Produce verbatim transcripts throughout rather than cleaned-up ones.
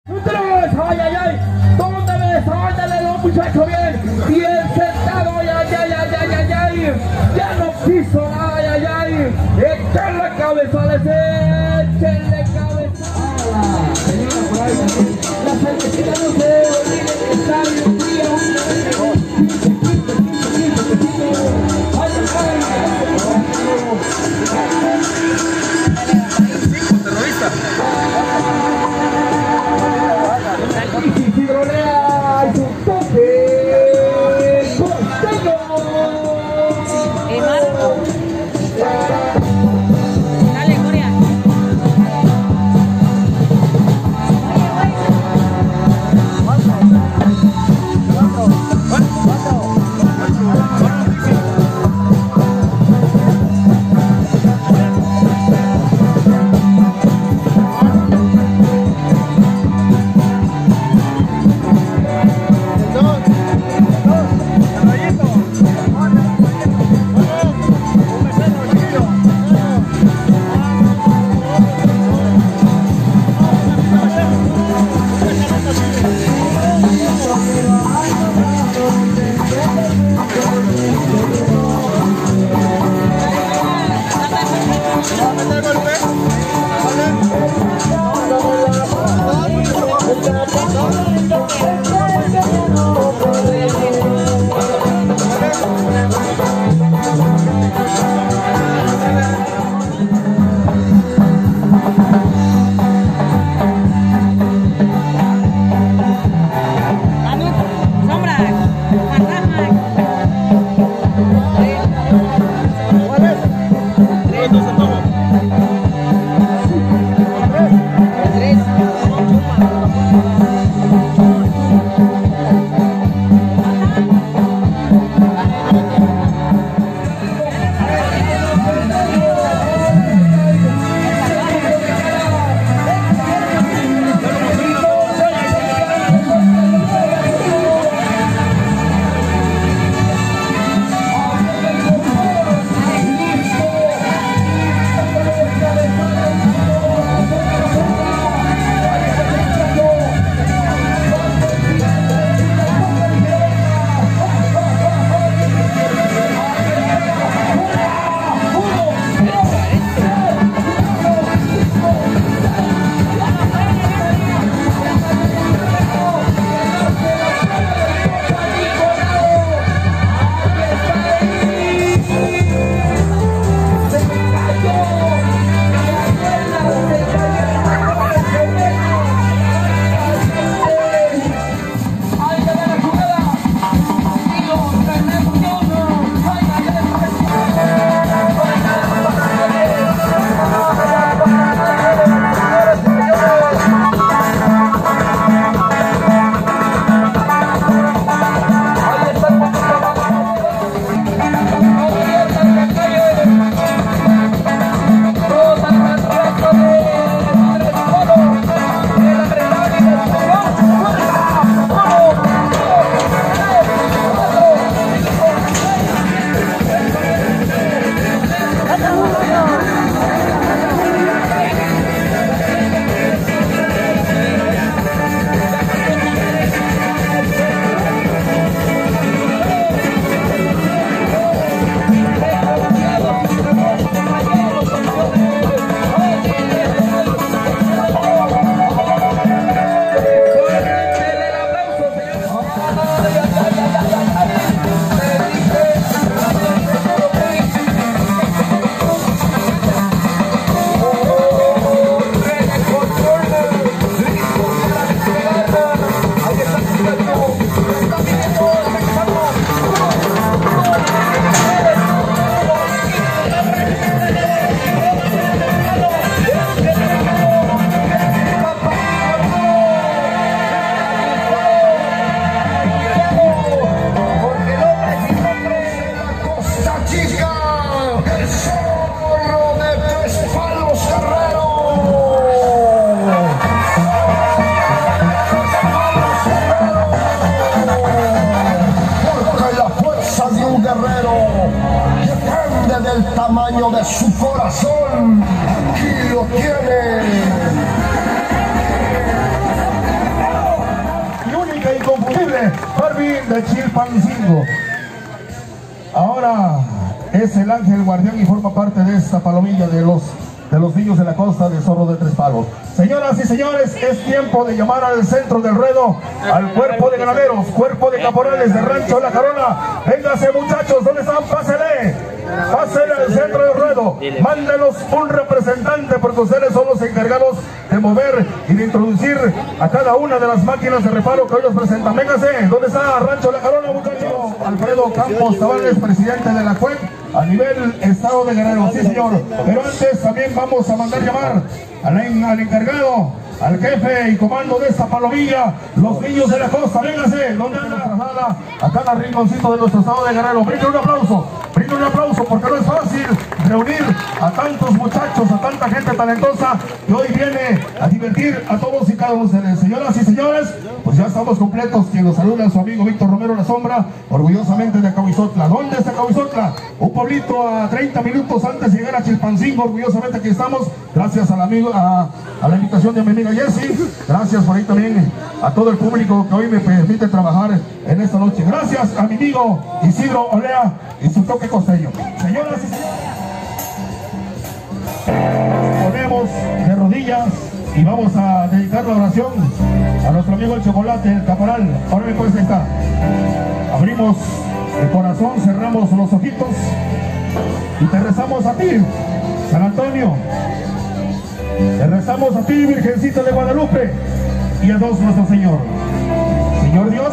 Tres, ay, ay, ay. ¿Dónde ves? Ándale, los muchachos, bien. Bien sentado, ay, ay, ay, ay, ay, ay, ay. Ya no quiso, ay, ay, ay. Echenle cabezales, echenle cabezales. Señora, por ahí también. La cervecita no se olvide que está bien fría. quince, quince, quince, quince. Ay, ay, ay. Cinco terroristas. Y si Gronea y su toque costeño. Eh, Marco. Dale, Gloria. el tamaño de su corazón y lo tiene. de Chilpancingo. Ahora es el ángel guardián y forma parte de esta palomilla de los, de los niños de la costa de Zorro de Tres Palos. Señoras y señores, es tiempo de llamar al centro del ruedo al cuerpo de ganaderos, cuerpo de caporales de Rancho La Carona. Véngase muchachos, ¿dónde están? Pásele, pásele al centro del ruedo, mándenos un representante porque ustedes son los encargados de mover y de introducir a cada una de las máquinas de reparo que hoy nos presentan. Véngase, ¿dónde está Rancho La Carona, muchachos? Alfredo Campos Tavares, presidente de la C U E P a nivel estado de Guerrero, sí señor. Pero antes también vamos a mandar llamar al, al encargado, al jefe y comando de esta palomilla, los niños de la costa. Véngase, donde nos traslada a cada rinconcito de nuestro estado de Guerrero. Brinde un aplauso, brinde un aplauso, porque no es fácil reunir a tantos muchachos, a tanta gente talentosa que hoy viene a divertir a todos y cada uno de ustedes. Señoras y señores, pues ya estamos completos. Quien nos saluda a su amigo Víctor Romero La Sombra, orgullosamente de Acahuizotla. ¿Dónde está Acahuizotla? Un pueblito a treinta minutos antes de llegar a Chilpancingo. Orgullosamente aquí estamos, gracias al amigo, a, a la invitación de mi amiga Jessie. Gracias por ahí también a todo el público que hoy me permite trabajar en esta noche. Gracias a mi amigo Isidro Olea y su toque costeño. Señoras y señores, ponemos de rodillas y vamos a dedicar la oración a nuestro amigo el Chocolate, el caporal. Ahora me puedes estar. Abrimos el corazón, cerramos los ojitos y te rezamos a ti, San Antonio. Te rezamos a ti, Virgencita de Guadalupe, y a Dios nuestro Señor. Señor Dios,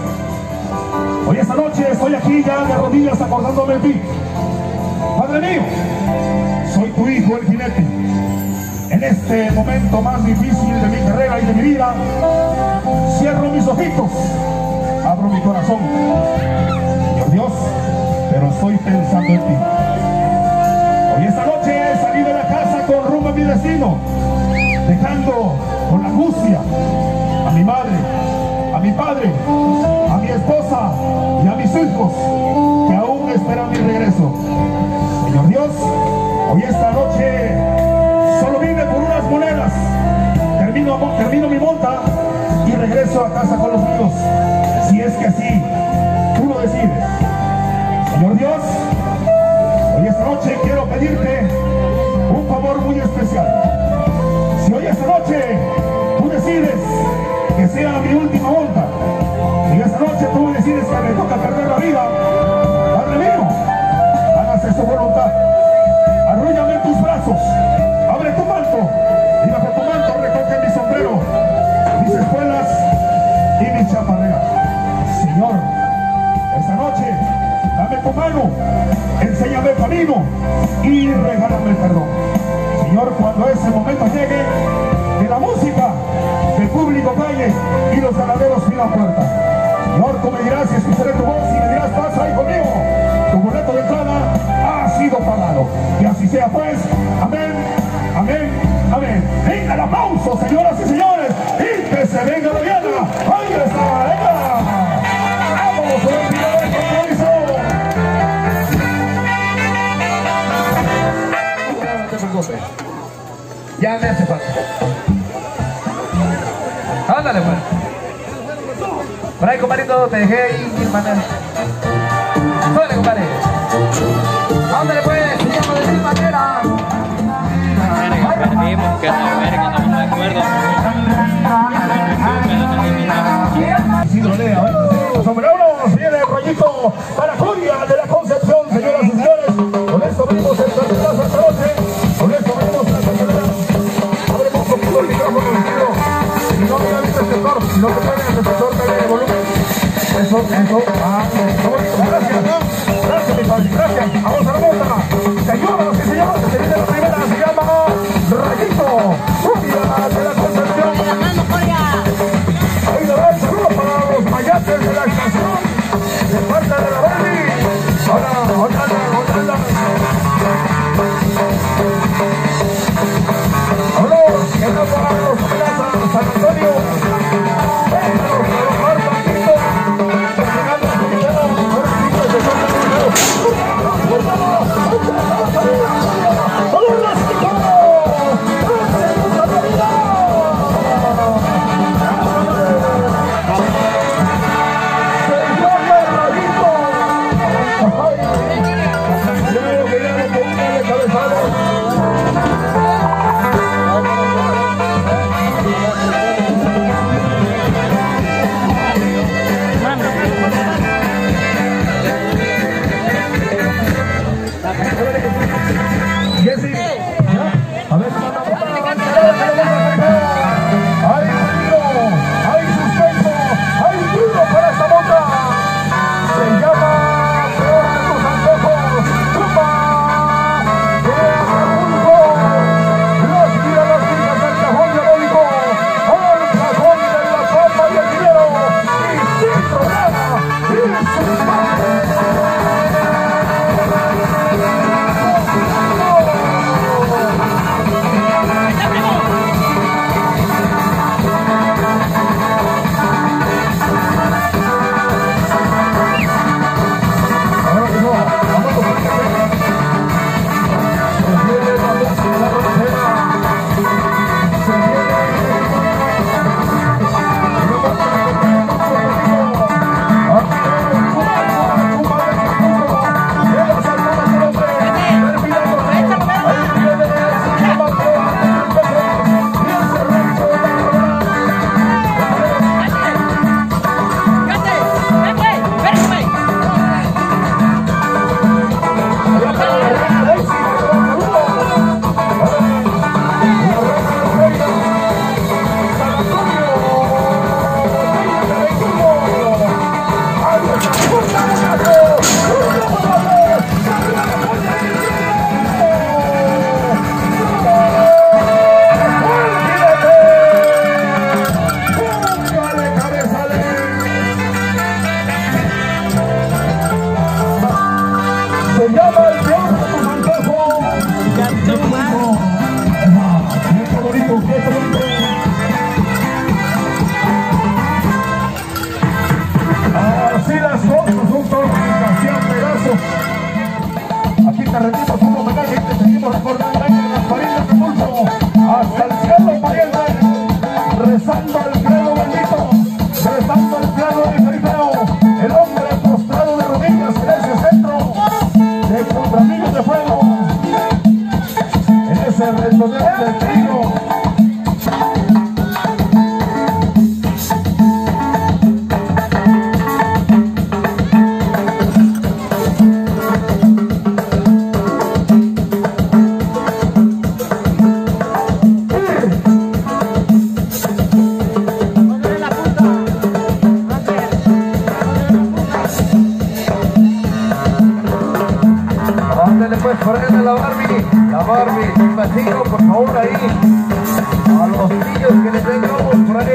hoy esta noche estoy aquí ya de rodillas acordándome de ti. Padre mío, soy tu hijo, el jinete. En este momento más difícil de mi carrera y de mi vida, cierro mis ojitos, abro mi corazón. Señor Dios, pero estoy pensando en ti. Hoy esta noche he salido de la casa con rumbo a mi destino, dejando con la angustia a mi madre, a mi padre, a mi esposa y a mis hijos que aún esperan mi regreso. Señor Dios, hoy esta noche solo vine por unas monedas, termino, termino mi monta y regreso a casa con los míos, si es que así tú lo decides. Señor Dios, hoy esta noche quiero pedirte un favor muy especial. Si hoy esta noche tú decides que sea mi última monta, y esta noche tú decides que me toca perder la vida, Padre mío, hágase su voluntad. Arrúllame en tus brazos, abre tu manto, y bajo tu manto recoge mi sombrero, mis espuelas y mi chaparrera. Señor, esta noche dame tu mano, enséñame el camino y regálame el perdón. Señor, cuando ese momento llegue, que la música del público calle y los ganaderos pidan puerta. Señor, tú me dirás, y escucharé tu voz y me dirás, pasa ahí conmigo. Tu boleto de entrada ha sido pagado. Y así sea pues. Amén, amén, amén. Venga el aplauso, señoras y señores, y que se venga la Diana. ¡Ahí está! ¡Venga! ¡Vamos con el video de compromiso! No te preocupes, ya me hace falta. Ándale pues. Por ahí, compadrito, te dejé ahí, mi hermana. Dale, compadre. Ándale pues, se llama de mil maneras. Perdimos, que no, verga, no me acuerdo. Isidro Olea, ¿eh? Sombreros, viene el rollito para Curia de la Concepción, señoras y señores. Con esto venimos esta plaza esta noche. Con esto venimos a esta carrera. Abremos un poquito el micrófono, Isidro. Si no me avisa el sector, si no te pueden el sector de volumen. Eso, eso, ah, eso. Gracias, gracias mi padre, gracias. Vamos a la monta. Señoras y señores, se viene la primera, se llama Rayito, Curia de la Concepción. Ahí le va el saludo para los mayates de la estación, de parte de la Barbie. Ahora, otra, otra, vámonos, que no para los plazas San Antonio. Vámonos, a los barbaquitos. Llegando a su video, ahora sí que se son de nuevo. ¡Vámonos! ¡Vámonos, chicos! ¡Señor!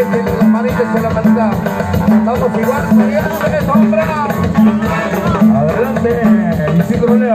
tiene las manitas en la manita. Estamos igual, señores, hombre. Adelante, Isidro Lea.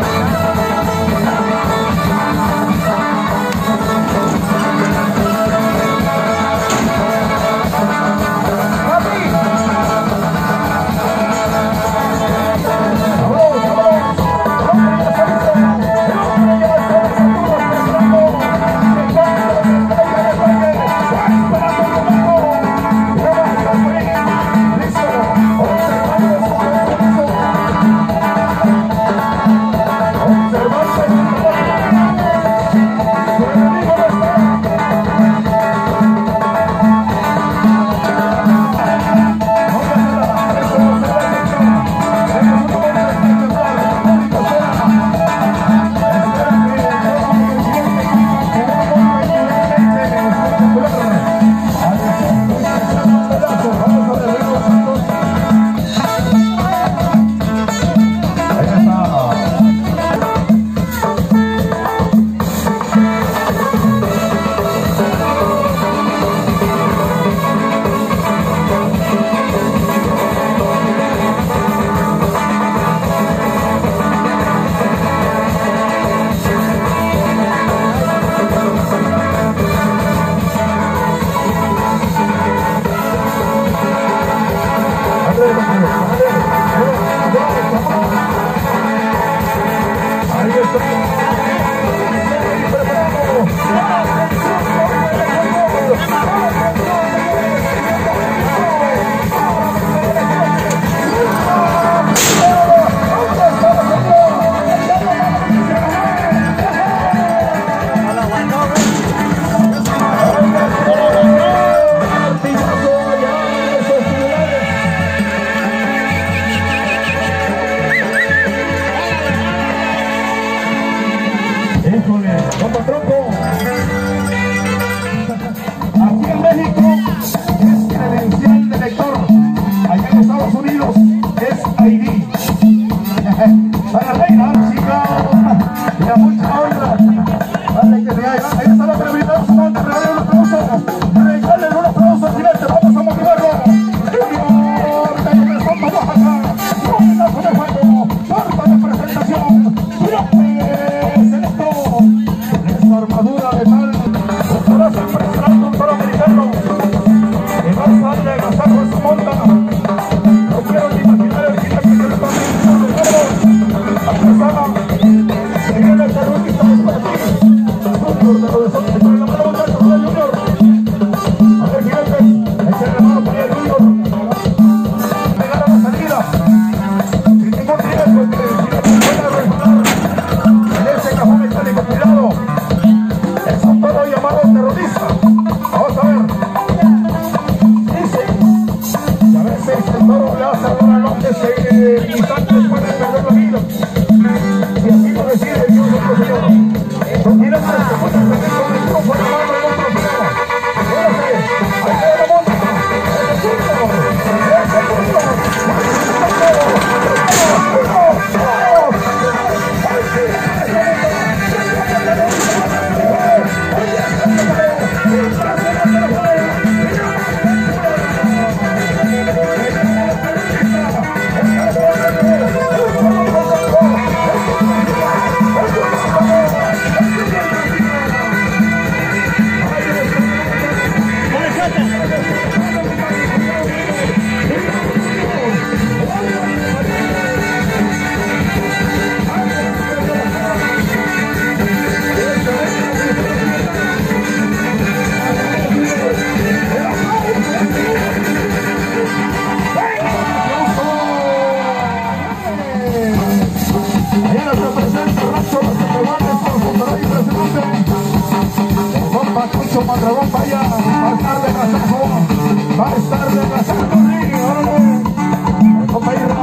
Mondragón, vaya, va a estar de casajo, va a estar de casajo, sí, órale, el compañero,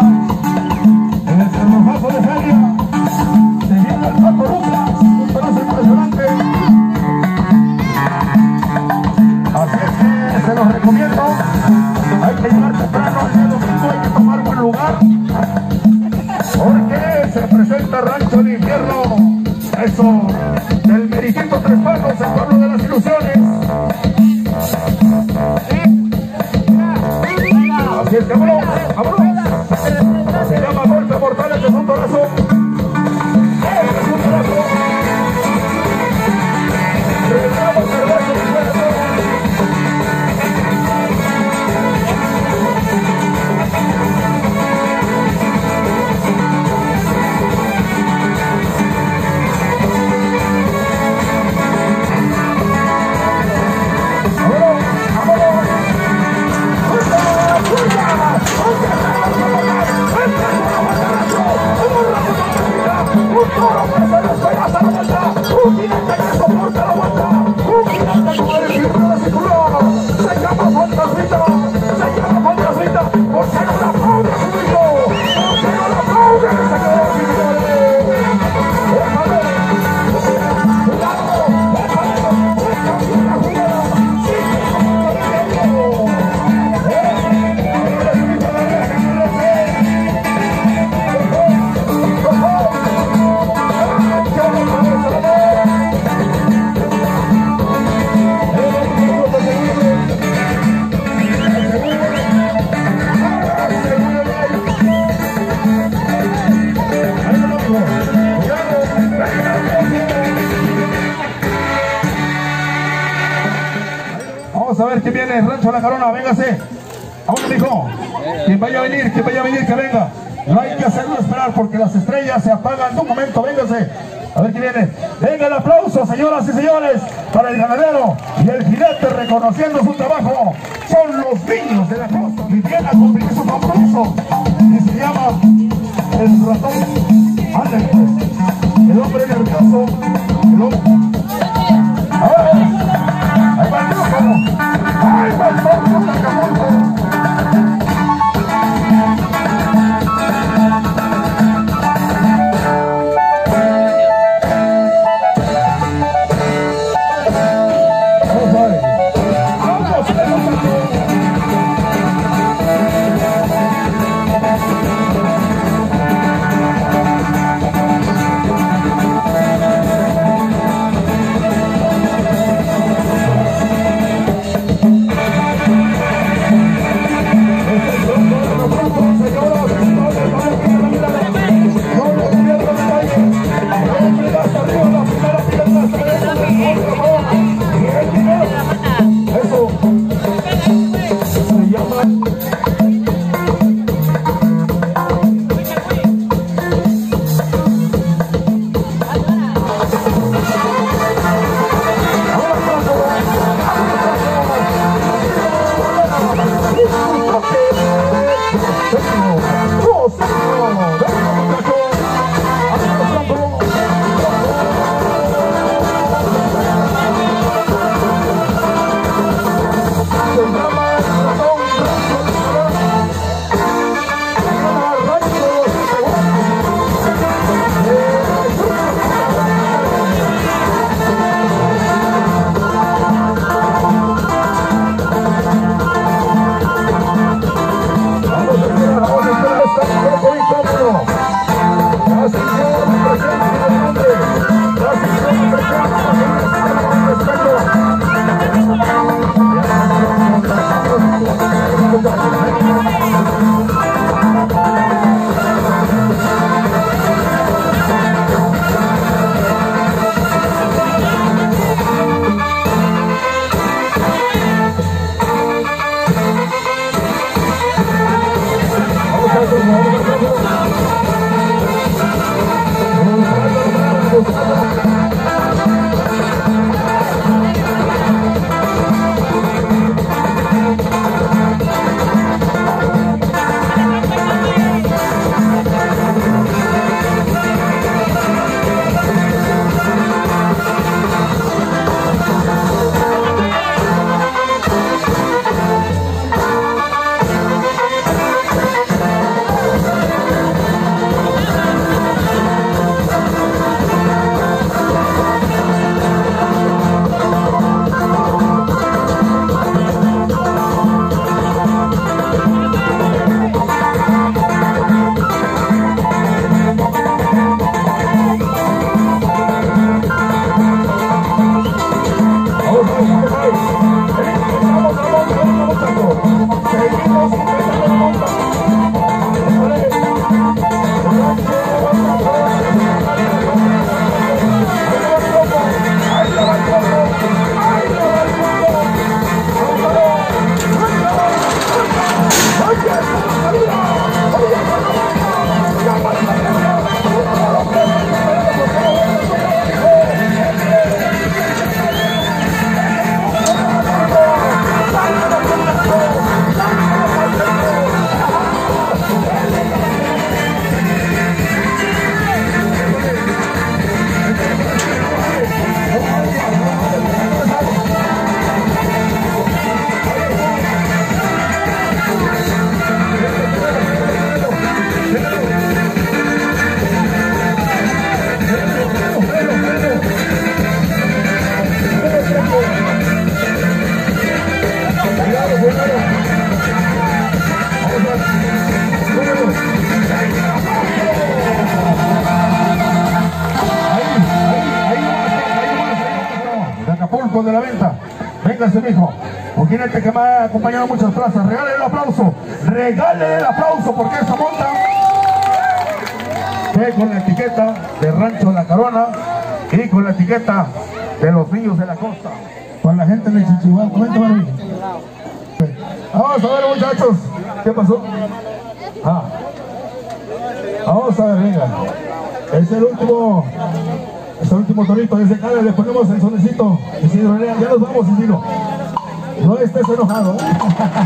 en el cerrojazo de feria, se viene el Paco Lucas, un pedazo impresionante, así es que se los recomiendo, hay que llegar temprano, el día domingo hay que tomar buen lugar, porque se presenta Rancho de Infierno, eso, del Meritito Tres Palos, el pueblo de las ilusiones. ¿Sí? que viene, Rancho La Carona, véngase. ¿A dónde, mijo? Quien vaya a venir, quien vaya a venir, que venga. No hay que hacerlo esperar porque las estrellas se apagan en un momento, véngase. A ver quién viene. Venga el aplauso, señoras y señores, para el ganadero y el jinete reconociendo su trabajo. Son los niños de la costa. Y viene a cumplir su compromiso. Y se llama el ratón. Ándale, pues. El hombre nervioso. El hombre. Ahora, ahí va el grupo. Ahí va el grupo de Acapulco. De la venta, véngase, mijo. Un jinete que me ha acompañado a muchas plazas. Regale el aplauso, regale el aplauso porque esta monta ve con la etiqueta de Rancho La Carona y con la etiqueta de los niños de la costa. Para la gente de Chichihuahua, comenta Barbie. Vamos a ver, muchachos, ¿qué pasó? Ah, vamos a ver, venga. Es el último, es el último torito. Desde acá le ponemos el sonecito. Isidro, ya nos vamos, Isidro. No estés enojado, ¿eh?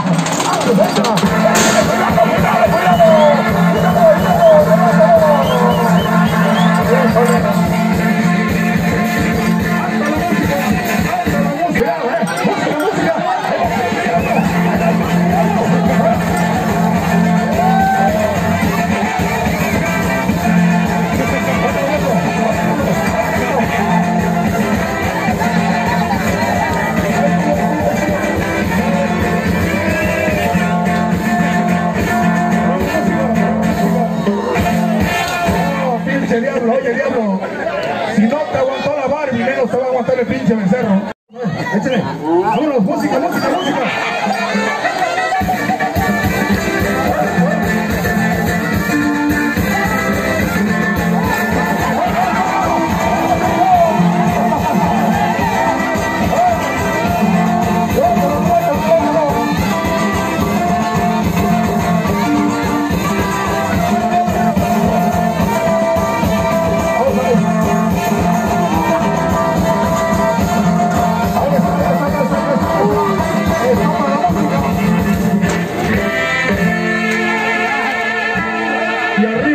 Oye, diablo, si no te aguantó la Barbie, menos te va a aguantar el pinche becerro. Échale, vámonos, música, música, música. Y arriba